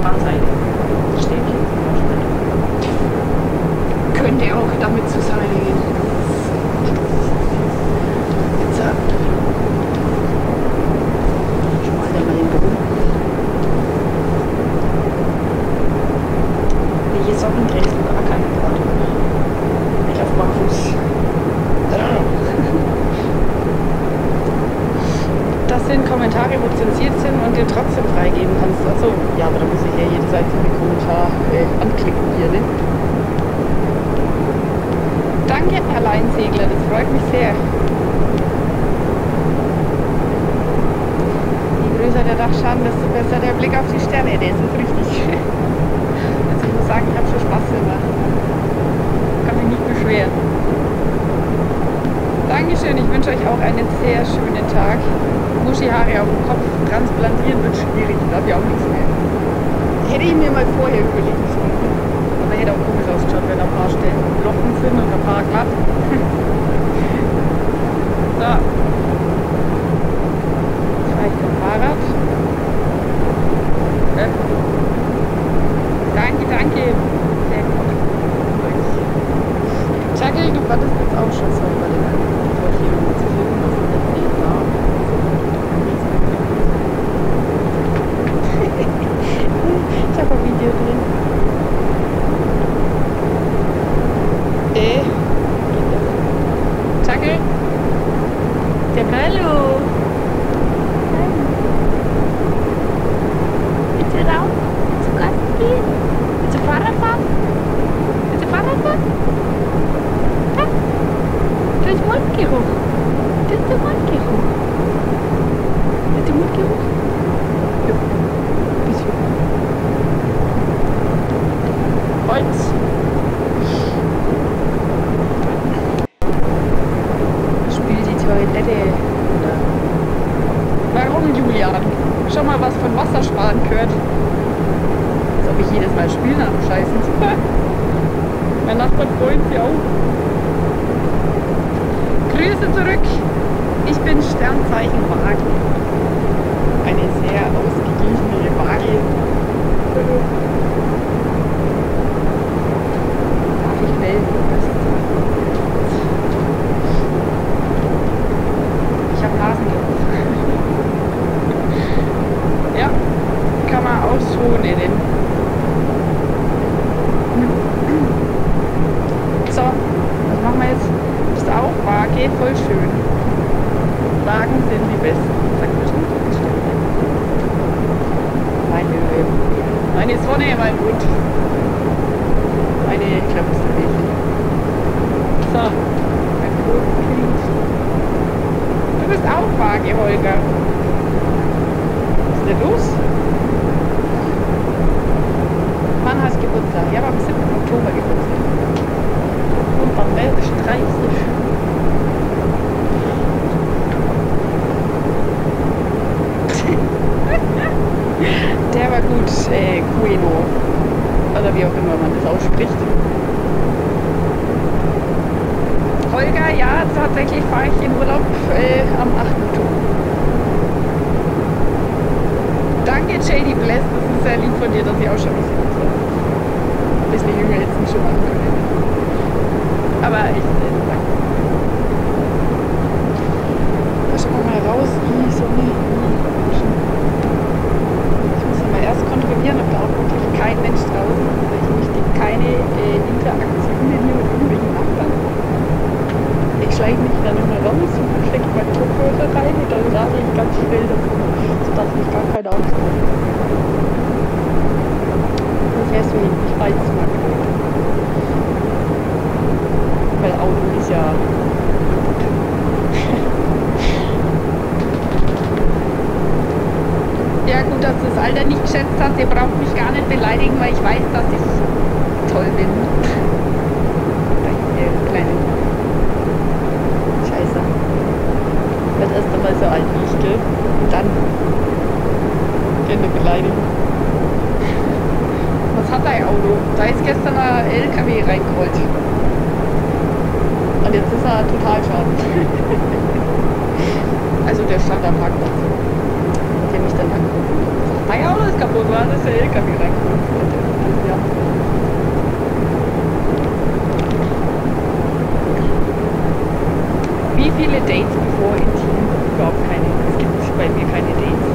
Fahrseite. Steht hier zum Beispiel. Könnte auch damit zusammenhängen. Jetzt schon mal der Rhein rum. Welche Socken trägst du? Gar keine gerade. Ich auf Barfuß. Das sind Kommentare, wo zensiert sind und dir trotzdem freigeben kannst. Achso, ja, aber da muss ich ja jedes einzelne Kommentar anklicken hier, ne? Danke, Herr Leinsegler, das freut mich sehr. Je größer der Dachschaden, desto besser der Blick auf die Sterne, der ist richtig. Also ich muss sagen, ich habe schon Spaß gemacht. Kann mich nicht beschweren. Dankeschön, ich wünsche euch auch einen sehr schönen Tag. Muschi-Haare auf dem Kopf transplantieren wird schwierig, da habe ich auch nichts mehr. Hätte ich mir mal vorher überlegen sollen. Aber hätte auch komisch ausgeschaut, wenn ein paar Stellen Lochen sind und ein paar glatt. So. Jetzt fahre ich zum Fahrrad. Danke, danke. Sehr gut. Jackie, du wartest jetzt auch schon so über den Vorführungen zu finden, was wir jetzt sehen da. Ich habe ein Video drin. Jackie? Hallo. Willst du raus? Willst du Gas gehen? Willst du Fahrrad fahren? Willst du Fahrrad fahren? Ja. Da ist Mundgeruch. Das ist der Mundgeruch. Das ist der Mundgeruch? Ja. Bisschen. Holz. Spiel die Toilette. Warum, Julian? Schon mal was von Wassersparen gehört? Als ob ich jedes Mal spiele nach dem Scheißen. Mein Nachbar freut sich auch. Grüße zurück. Ich bin Sternzeichen Waage. Eine sehr ausgeglichene Waage. Darf ich melden? Ich habe Nasengeruch. Ja, kann man ausholen. So, was machen wir jetzt? Ist auch Waage, voll schön. Wagen sind die besten, sagt bestimmt die Stimme. Meine Sonne, mein Hund. Meine klöpfste Mädchen. So, mein Kind. Du bist auch Waage, Holger. Was ist denn los? Wann hast du Geburtstag? Ja, am 7. Oktober Geburtstag. Und am 30. Der war gut, Queno. Oder wie auch immer man das ausspricht. Holger, ja, tatsächlich fahre ich in Urlaub am 8. Oktober. Danke, JD Bless, das ist sehr lieb von dir, dass ich auch schon ein bisschen jünger jetzt nicht schon machen können. Aber ich danke. Da schauen wir mal raus, wie so eine Menschen. Ich muss ja mal erst kontrollieren, ob da auch wirklich kein Mensch draußen ist. Ich möchte keine Interaktionen hier mit irgendwelchen Nachbarn. Ich schleiche mich dann immer raus und stecke meine Kopfhörer rein und dann rate ich ganz schnell davon, sodass mich gar keiner aufkommt. Wo fährst du hin? Ich weiß es mal. Weil Auto ist ja ja gut, dass das Alter nicht geschätzt hat. Ihr braucht mich gar nicht beleidigen, weil ich weiß, dass ich toll bin. Kleine Scheiße. Ich werde erst einmal so alt wie ich, gell? Und dann eine Beleidigung. Was hat dein Auto? Da ist gestern ein LKW reingerollt. Und jetzt ist er total schaden. Also der stand am Parkplatz. Der mich dann angerufen hat. mein Auto ist kaputt, war das der LKW reingekommen. Ja. Wie viele Dates bevor intim? Überhaupt keine. Es gibt bei mir keine Dates.